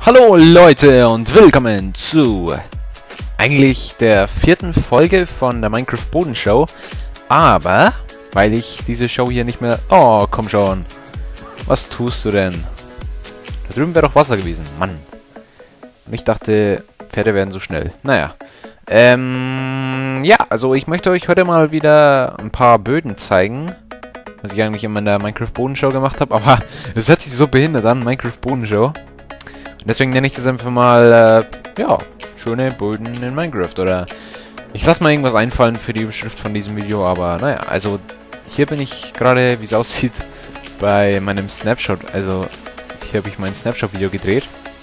Hallo Leute und willkommen zu eigentlich der 4. Folge von der Minecraft Bodenshow. Aber, weil ich diese Show hier nicht mehr... Oh, komm schon. Was tust du denn? Da drüben wäre doch Wasser gewesen. Mann. Und ich dachte, Pferde werden so schnell. Naja. Ja, also ich möchte euch heute mal wieder ein paar Böden zeigen. Was ich eigentlich immer in der Minecraft Bodenshow gemacht habe. Aber es hört sich so behindert an, Minecraft Bodenshow. Deswegen nenne ich das einfach mal, ja, schöne Böden in Minecraft. Oder ich lasse mal irgendwas einfallen für die Beschrift von diesem Video. Aber naja, also hier bin ich gerade, wie es aussieht, bei meinem Snapshot. Also hier habe ich mein Snapshot-Video gedreht.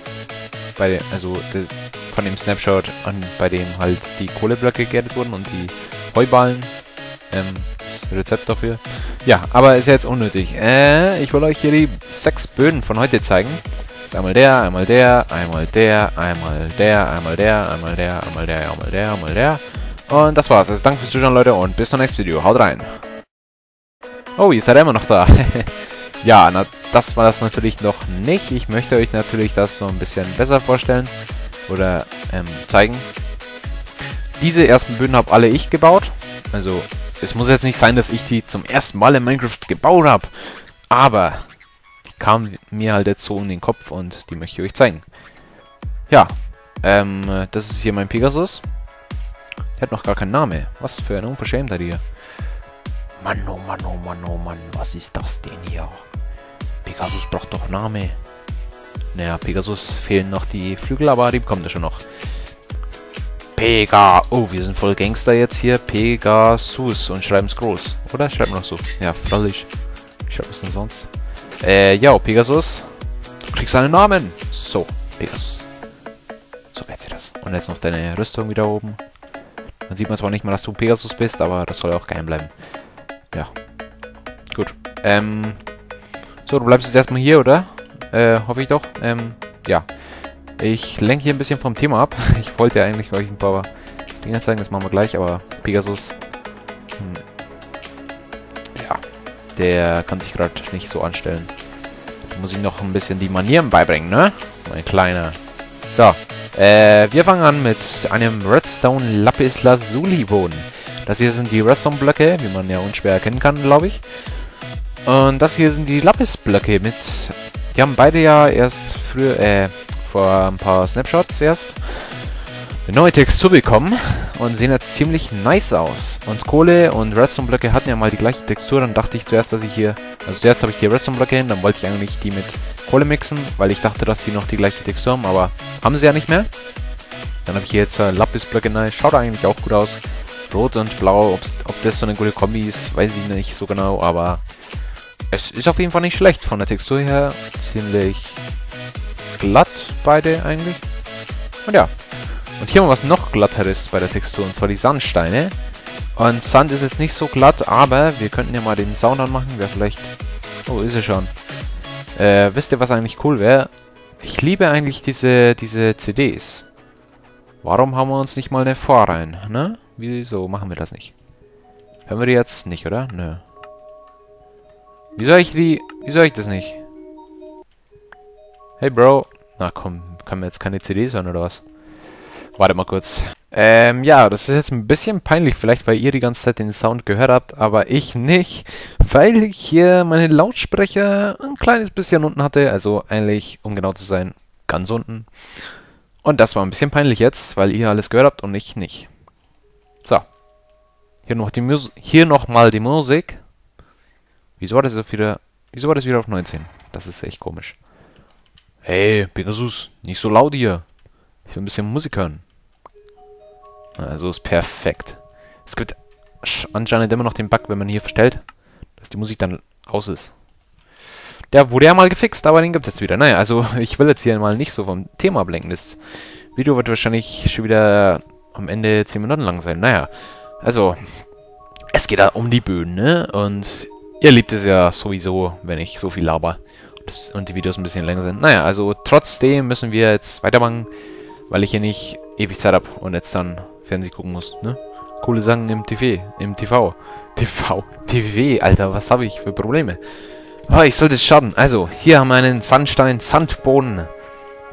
Von dem Snapshot an, bei dem halt die Kohleblöcke geerntet wurden und die Heuballen. Das Rezept dafür. Ja, aber ist ja jetzt unnötig. Ich will euch hier die 6 Böden von heute zeigen. Einmal der, einmal der, einmal der, einmal der, einmal der, einmal der, einmal der, einmal der, einmal der. Und das war's. Also danke fürs Zuschauen, Leute, und bis zum nächsten Video. Haut rein. Oh, ihr seid immer noch da. Ja, na, das war das natürlich noch nicht. Ich möchte euch natürlich das noch ein bisschen besser vorstellen. Oder zeigen. Diese ersten Böden habe alle ich gebaut. Also, es muss jetzt nicht sein, dass ich die zum ersten Mal in Minecraft gebaut habe. Aber... kam mir halt jetzt so in den Kopf und die möchte ich euch zeigen. Ja, das ist hier mein Pegasus. Der hat noch gar keinen Namen. Was für eine Unverschämtheit hier. Mann, oh Mann, oh Mann, oh Mann, was ist das denn hier? Pegasus braucht doch Name. Naja, Pegasus fehlen noch die Flügel, aber die bekommt er schon noch. Oh, wir sind voll Gangster jetzt hier. Pegasus und schreiben es groß. Oder? Schreiben wir noch so. Ja, freilich. Ich schreibe es denn sonst? Ja, Pegasus. Du kriegst einen Namen. So, Pegasus. So wird sie das. Und jetzt noch deine Rüstung wieder oben. Dann sieht man zwar nicht mal, dass du Pegasus bist, aber das soll auch geheim bleiben. Ja. Gut. So, du bleibst jetzt erstmal hier, oder? Hoffe ich doch. Ja. Ich lenke hier ein bisschen vom Thema ab. Ich wollte ja eigentlich euch ein paar Dinge zeigen, das machen wir gleich, aber Pegasus... Ja. Der kann sich gerade nicht so anstellen. Da muss ich noch ein bisschen die Manieren beibringen, ne? Mein Kleiner. So. Wir fangen an mit einem Redstone Lapis Lazuli Boden. Das hier sind die Redstone-Blöcke, wie man ja unschwer erkennen kann, glaube ich. Und das hier sind die Lapis-Blöcke mit... Die haben beide ja erst früher, vor ein paar Snapshots erst eine neue Textur bekommen und sehen jetzt ziemlich nice aus. Und Kohle und Redstone-Blöcke hatten ja mal die gleiche Textur. Dann dachte ich zuerst, dass ich hier... Also zuerst habe ich die Redstone-Blöcke hin, dann wollte ich eigentlich die mit Kohle mixen, weil ich dachte, dass die noch die gleiche Textur haben, aber haben sie ja nicht mehr. Dann habe ich hier jetzt Lapis-Blöcke rein. Schaut eigentlich auch gut aus. Rot und Blau, ob das so eine gute Kombi ist, weiß ich nicht so genau, aber es ist auf jeden Fall nicht schlecht von der Textur her. Ziemlich glatt beide eigentlich. Und ja. Und hier haben wir was noch glatteres bei der Textur, und zwar die Sandsteine. Und Sand ist jetzt nicht so glatt, aber wir könnten ja mal den Sound anmachen. Wäre vielleicht... Oh, ist er schon. Wisst ihr, was eigentlich cool wäre? Ich liebe eigentlich diese CDs. Warum haben wir uns nicht mal eine rein, ne? Wieso machen wir das nicht? Hören wir die jetzt nicht, oder? Nö. Wieso höre ich das nicht? Hey, Bro. Na komm, kann man jetzt keine CDs hören, oder was? Warte mal kurz. Ja, das ist jetzt ein bisschen peinlich, vielleicht, weil ihr die ganze Zeit den Sound gehört habt, aber ich nicht, weil ich hier meine Lautsprecher ein kleines bisschen unten hatte, also eigentlich, um genau zu sein, ganz unten. Und das war ein bisschen peinlich jetzt, weil ihr alles gehört habt und ich nicht. So. Hier nochmal die Musik. Wieso war das wieder auf 19? Das ist echt komisch. Hey, Pegasus, nicht so laut hier. Ich will ein bisschen Musik hören. Also ist perfekt. Es gibt anscheinend immer noch den Bug, wenn man hier verstellt, dass die Musik dann aus ist. Der wurde ja mal gefixt, aber den gibt es jetzt wieder. Naja, also ich will jetzt hier mal nicht so vom Thema ablenken. Das Video wird wahrscheinlich schon wieder am Ende 10 Minuten lang sein. Naja, also es geht da um die Böden, ne? Und ihr liebt es ja sowieso, wenn ich so viel laber und die Videos ein bisschen länger sind. Naja, also trotzdem müssen wir jetzt weitermachen, weil ich hier nicht ewig Zeit habe und jetzt dann Fernsehen gucken muss, ne? Coole Sachen im TV, Alter, was habe ich für Probleme? Oh, ich sollte es schaden. Also, hier haben wir einen Sandboden.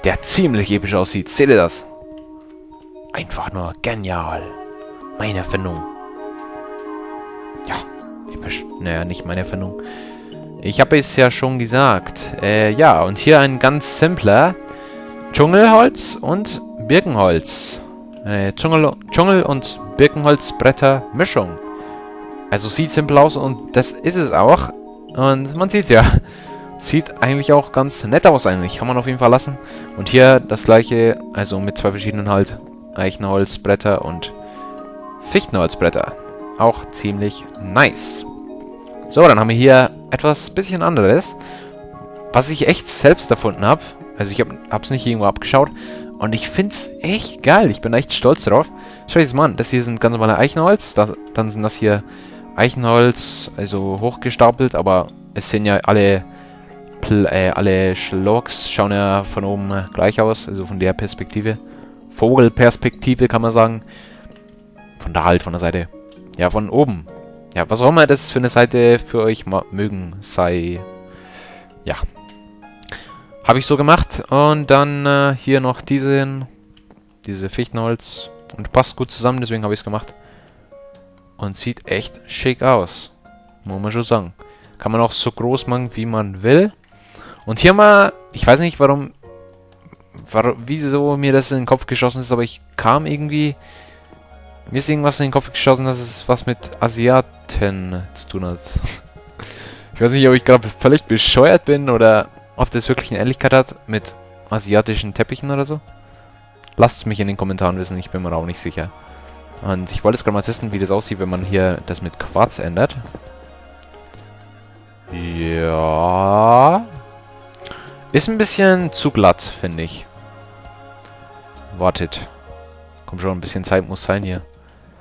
der ziemlich episch aussieht. Seht ihr das? Einfach nur genial. Meine Erfindung. Ja, episch. Naja, nicht meine Erfindung. Ich habe es ja schon gesagt. Ja, und hier ein ganz simpler Dschungelholz und Birkenholz. Dschungel- und Birkenholzbretter-Mischung. Also sieht simpel aus und das ist es auch. Und man sieht ja, sieht eigentlich auch ganz nett aus eigentlich. Kann man auf jeden Fall lassen. Und hier das gleiche, also mit zwei verschiedenen halt. Eichenholzbretter und Fichtenholzbretter. Auch ziemlich nice. So, dann haben wir hier etwas bisschen anderes, was ich echt selbst erfunden habe. Also ich hab's nicht irgendwo abgeschaut. Und ich find's echt geil. Ich bin echt stolz drauf. Schau dir das mal an. Das hier sind ganz normale Eichenholz. Dann sind das hier Eichenholz, also hochgestapelt. Aber es sind ja alle Schlocks schauen ja von oben gleich aus. Also von der Perspektive. Vogelperspektive kann man sagen. Von da halt, von der Seite. Ja, von oben. Ja, was auch immer das für eine Seite für euch mögen sei. Ja. Habe ich so gemacht. Und dann hier noch diese Fichtenholz. Und passt gut zusammen, deswegen habe ich es gemacht. Und sieht echt schick aus. Muss man schon sagen. Kann man auch so groß machen, wie man will. Und hier mal, ich weiß nicht, wieso mir das in den Kopf geschossen ist, aber ich kam irgendwie... Mir ist irgendwas in den Kopf geschossen, dass es was mit Asiaten zu tun hat. Ich weiß nicht, ob ich gerade völlig bescheuert bin oder ob das wirklich eine Ähnlichkeit hat mit asiatischen Teppichen oder so. Lasst es mich in den Kommentaren wissen, ich bin mir auch nicht sicher. Und ich wollte jetzt gerade mal testen, wie das aussieht, wenn man hier das mit Quarz ändert. Ja... Ist ein bisschen zu glatt, finde ich. Wartet. Komm schon, ein bisschen Zeit muss sein hier.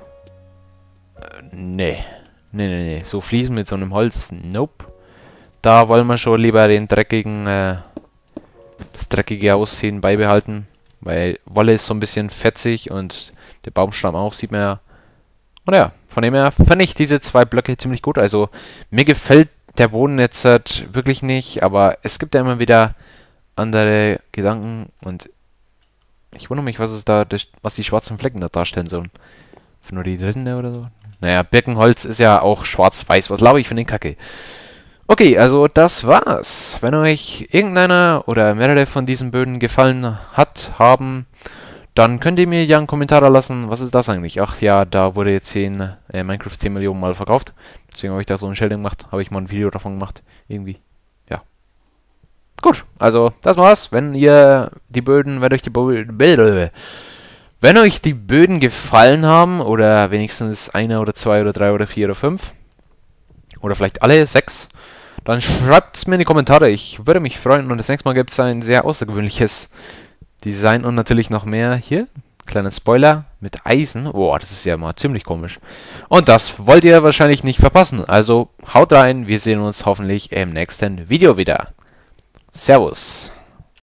Nee. Nee. So Fliesen mit so einem Holz, nope. Da wollen wir schon lieber den das dreckige Aussehen beibehalten. Weil Wolle ist so ein bisschen fetzig und der Baumstamm auch, sieht man ja. Und ja, von dem her fand ich diese zwei Blöcke ziemlich gut. Also mir gefällt der Boden jetzt halt wirklich nicht, aber es gibt ja immer wieder andere Gedanken und ich wundere mich, was die schwarzen Flecken da darstellen sollen. Für nur die Rinde oder so? Naja, Birkenholz ist ja auch schwarz-weiß. Was glaube ich für eine Kacke? Okay, also das war's. Wenn euch irgendeiner oder mehrere von diesen Böden gefallen haben, dann könnt ihr mir ja einen Kommentar da lassen. Was ist das eigentlich? Ach ja, da wurde jetzt Minecraft 10 Millionen Mal verkauft. Deswegen habe ich da so ein Shading gemacht. Habe ich mal ein Video davon gemacht. Irgendwie. Ja. Gut, also das war's. Wenn euch die Böden gefallen haben, oder wenigstens einer oder zwei oder drei oder vier oder fünf, oder vielleicht alle 6, dann schreibt es mir in die Kommentare. Ich würde mich freuen. Und das nächste Mal gibt es ein sehr außergewöhnliches Design und natürlich noch mehr. Hier, kleiner Spoiler mit Eisen. Boah, das ist ja mal ziemlich komisch. Und das wollt ihr wahrscheinlich nicht verpassen. Also haut rein, wir sehen uns hoffentlich im nächsten Video wieder. Servus.